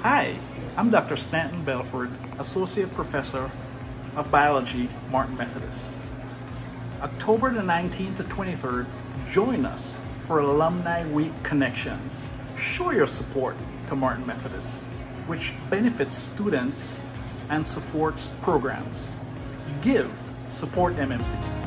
Hi, I'm Dr. Stanton Belford, Associate Professor of Biology, Martin Methodist. October the 19th to 23rd, join us for Alumni Week Connections. Show your support to Martin Methodist, which benefits students and supports programs. Give, support MMC.